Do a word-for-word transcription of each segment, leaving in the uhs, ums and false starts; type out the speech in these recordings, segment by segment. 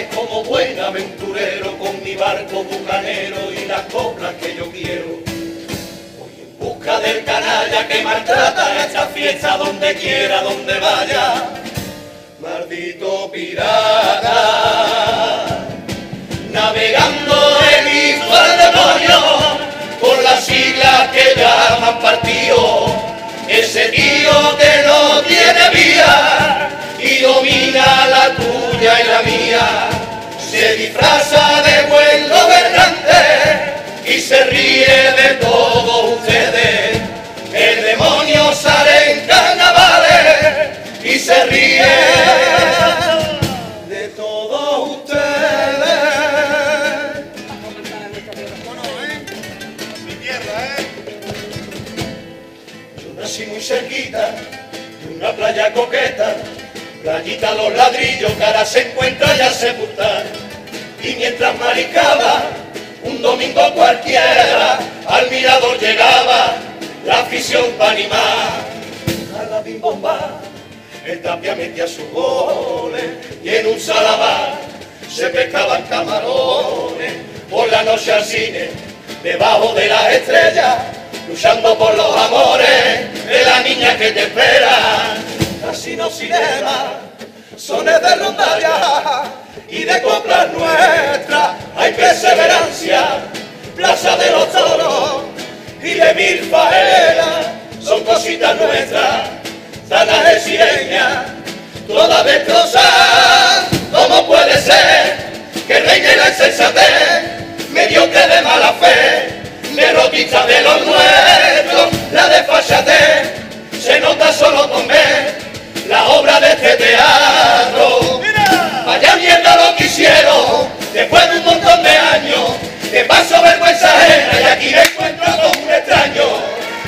mares como buen aventurero, con mi barco bucanero y las coplas que yo quiero. Voy en busca del canalla que maltrata esta fiesta donde quiera, donde vaya. Maldito pirata, navegando he visto al demonio por las siglas que llaman partido. Ese tío que no tiene vía y domina la tuya y la mía, se disfraza de buen gobernante y se ríe de todos ustedes. El demonio sale en carnavales y se ríe de todos ustedes. Yo nací muy cerquita de una playa coqueta, playita Los Ladrillos, que ahora se encuentra ya sepultada. Y mientras mariscaba un domingo cualquiera, al mirador llegaba la afición para animar a la bimbomba. El Tapia metía sus goles y en un salabar se pescaban camarones. Por la noche al cine, debajo de las estrellas, luchando por los amores de la niña que te espera. Casino Cinema, sones de rondalla y de coplas nuestras hay perseverancia. Plaza de los Toros y de mil faenas son cositas nuestras. Zanas de sireña, todas destrozadas. ¿Cómo puede ser que reine la insensatez, mediocre de mala fe, derrotista de los nuestros, la desfachatez? Se nota solo con ver la obra de este teatro. Vaya mierda lo que hicieron después de un montón de años que paso vergüenza ajena y aquí me encuentro con un extraño.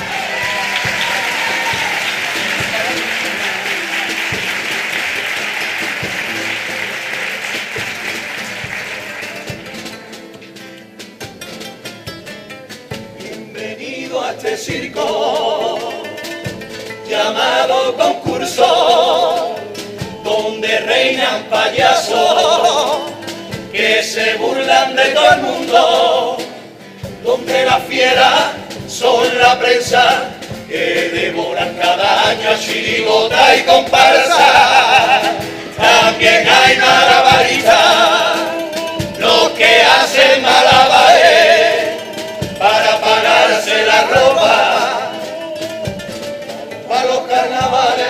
Bienvenido a este circo llamado concurso, donde reinan payasos que se burlan de todo el mundo, donde las fieras son la prensa que devoran cada año a chirigota y comparsa. También hay malabaristas, los que hacen malabares para pararse la ropa para los carnavales.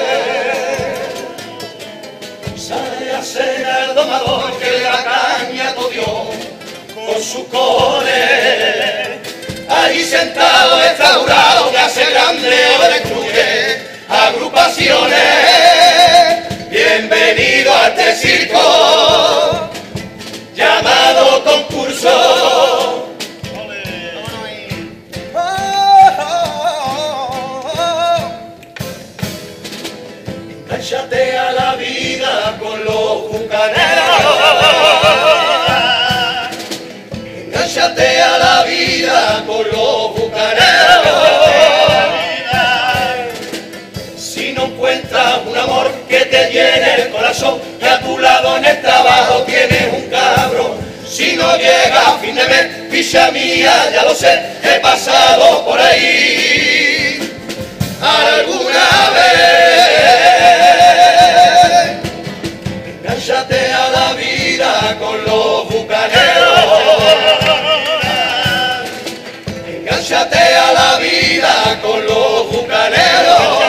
Sale a cena el domador que la caña todió con sus cojones. Ahí sentado está jurado que hace grande o destruye agrupaciones. Bienvenido a este circo llamado concurso. Enganchate a la vida con los bucaneros. Enganchate a la vida con los bucaneros. Si no encuentras un amor que te llene el corazón, que a tu lado en el trabajo tienes un cabrón. Si no llega a fin de mes, ficha mía, ya lo sé, he pasado por ahí alguna vez. Enganchate a la vida con los bucaneros. Enganchate a la vida con los bucaneros.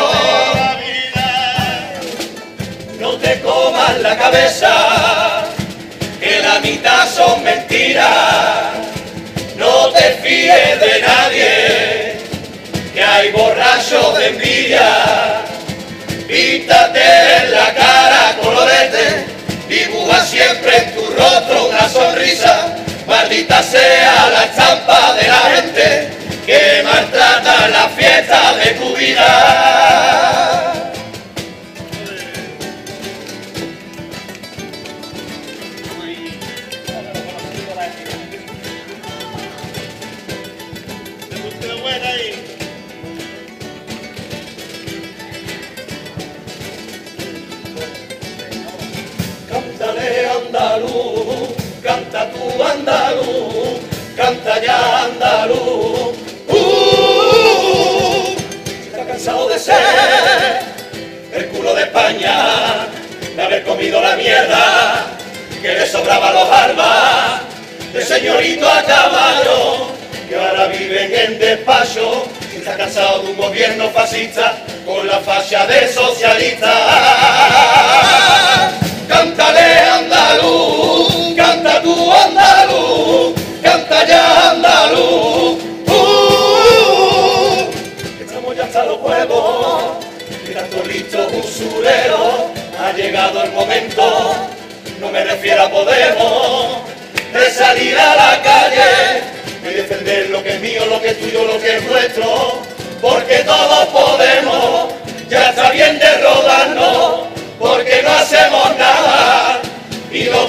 No te comas la cabeza, que la mitad son mentiras. No te fíes de nadie, que hay borrachos de envidia. Píntate en la cara colorete, dibuja siempre en tu rostro una sonrisa. Maldita sea la estampa de la gente que maltrata la fiesta de tu vida. Cántale a andaluz, canta tú andaluz, canta ya andaluz. Uh, está cansado de ser el culo de España, de haber comido la mierda que le sobraba a los albas, de señorito a caballo, que ahora viven en despacho. Está cansado de un gobierno fascista con la facha de socialista. Cántale andaluz, canta tú andaluz, canta ya andaluz. Uh, estamos ya hasta los huevos de tanto rico usurero. Ha llegado el momento, no me refiero a Podemos, de salir a la calle y defender lo que es mío, lo que es tuyo, lo que es nuestro, porque todos podemos. Ya está bien de rodarnos, porque no hacemos nada y nos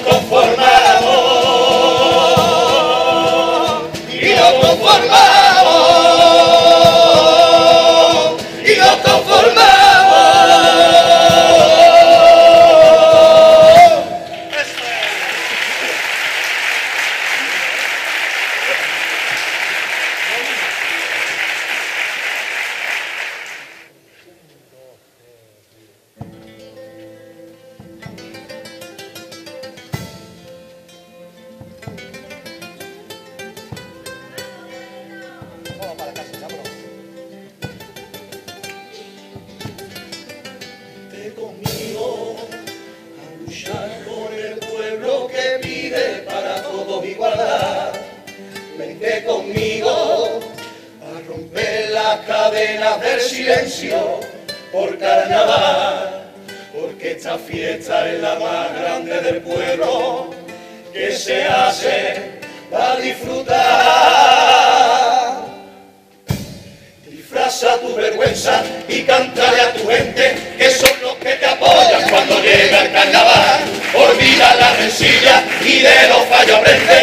conformamos, y nos conformamos, y nos conformamos. Conmigo a luchar por el pueblo que pide para todos igualdad. Vente conmigo a romper las cadenas del silencio por carnaval, porque esta fiesta es la más grande del pueblo que se hace para disfrutar. Disfraza tu vergüenza y cántale a tu gente que son los que te apoyan cuando llega el carnaval. Olvida la rencilla y de los fallos aprende.